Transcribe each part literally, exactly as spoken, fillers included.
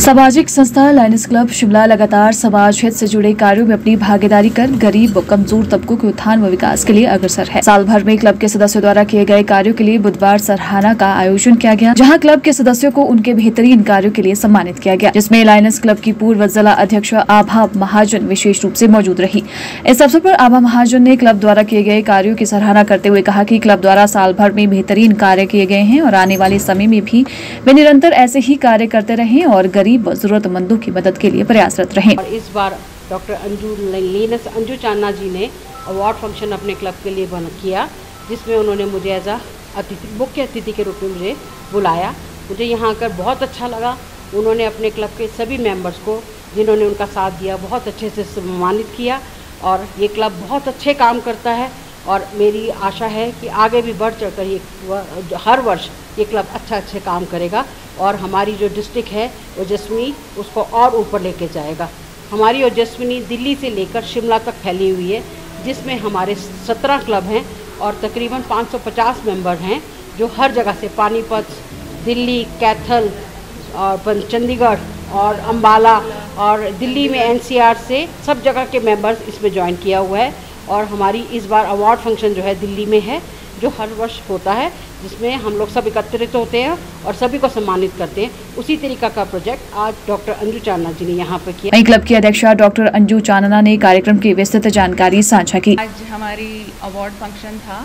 सामाजिक संस्था Lions club Shimla लगातार समाज हित से जुड़े कार्यों में अपनी भागीदारी कर गरीब व कमजोर तबकों के उत्थान व विकास के लिए अग्रसर है। साल भर में क्लब के सदस्यों द्वारा किए गए कार्यों के लिए बुधवार सराहना का आयोजन किया गया, जहां क्लब के सदस्यों को उनके बेहतरीन कार्यों के लिए सम्मानित किया गया, जिसमें लायंस क्लब की पूर्व जिला अध्यक्ष आभा महाजन विशेष रूप से मौजूद रही। इस अवसर पर आभा महाजन ने क्लब द्वारा किए गए कार्यों की सराहना करते हुए कहा कि क्लब द्वारा साल भर में बेहतरीन कार्य किए गए हैं और आने वाले समय में भी वे निरंतर ऐसे ही कार्य करते रहें और गरीब व जरूरतमंदों की मदद के लिए प्रयासरत रहें। और इस बार डॉक्टर अंजू लायंस अंजू चानना जी ने अवार्ड फंक्शन अपने क्लब के लिए बन किया, जिसमें उन्होंने मुझे एज अ अतिथि मुख्य अतिथि के रूप में मुझे बुलाया। मुझे यहाँ आकर बहुत अच्छा लगा। उन्होंने अपने क्लब के सभी मेंबर्स को, जिन्होंने उनका साथ दिया, बहुत अच्छे से सम्मानित किया और ये क्लब बहुत अच्छे काम करता है और मेरी आशा है कि आगे भी बढ़ चढ़कर ये हर वर्ष ये क्लब अच्छा अच्छे काम करेगा और हमारी जो डिस्ट्रिक्ट है ओजस्विनी उसको और ऊपर लेके जाएगा। हमारी ओजस्विनी दिल्ली से लेकर शिमला तक फैली हुई है, जिसमें हमारे सत्रह क्लब हैं और तकरीबन पाँच सौ पचास मेंबर हैं, जो हर जगह से पानीपत, दिल्ली, कैथल और चंडीगढ़ और अंबाला और दिल्ली में एनसीआर से सब जगह के मेंबर्स इसमें ज्वाइन किया हुआ है। और हमारी इस बार अवार्ड फंक्शन जो है दिल्ली में है, जो हर वर्ष होता है, जिसमें हम लोग सब एकत्रित होते हैं और सभी को सम्मानित करते हैं। उसी तरीका का प्रोजेक्ट आज डॉक्टर अंजू चानना जी ने यहाँ पर किया। वहीं क्लब की अध्यक्षा डॉक्टर अंजू चानना ने कार्यक्रम की विस्तृत जानकारी साझा की। आज हमारी अवार्ड फंक्शन था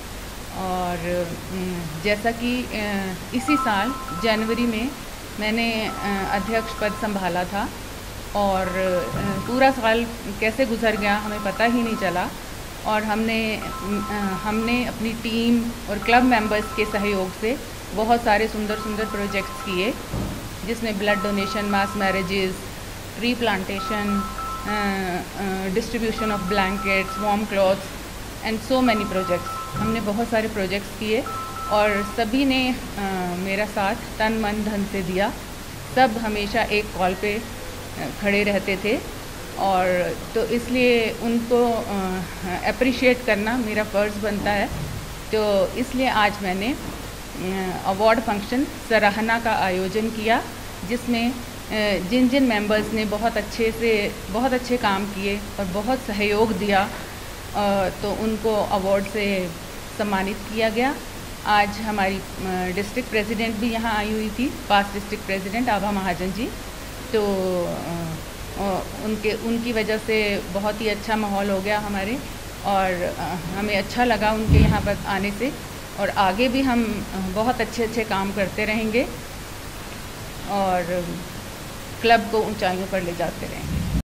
और जैसा कि इसी साल जनवरी में मैंने अध्यक्ष पद संभाला था और पूरा साल कैसे गुजर गया हमें पता ही नहीं चला और हमने हमने अपनी टीम और क्लब मेंबर्स के सहयोग से बहुत सारे सुंदर सुंदर प्रोजेक्ट्स किए, जिसमें blood donation, mass marriages, tree plantation, distribution of blankets, warm clothes and so many projects. हमने बहुत सारे प्रोजेक्ट्स किए और सभी ने आ, मेरा साथ तन मन धन से दिया। सब हमेशा एक कॉल पे खड़े रहते थे और तो इसलिए उनको अप्रिशिएट करना मेरा फ़र्ज़ बनता है। तो इसलिए आज मैंने अवार्ड फंक्शन सराहना का आयोजन किया, जिसमें जिन जिन मेंबर्स ने बहुत अच्छे से बहुत अच्छे काम किए और बहुत सहयोग दिया तो उनको अवार्ड से सम्मानित किया गया। आज हमारी डिस्ट्रिक्ट प्रेसिडेंट भी यहाँ आई हुई थी, past district president Abha Mahajan ji, तो उनके उनकी वजह से बहुत ही अच्छा माहौल हो गया हमारे और हमें अच्छा लगा उनके यहाँ पर आने से और आगे भी हम बहुत अच्छे अच्छे काम करते रहेंगे और क्लब को ऊंचाइयों पर ले जाते रहेंगे।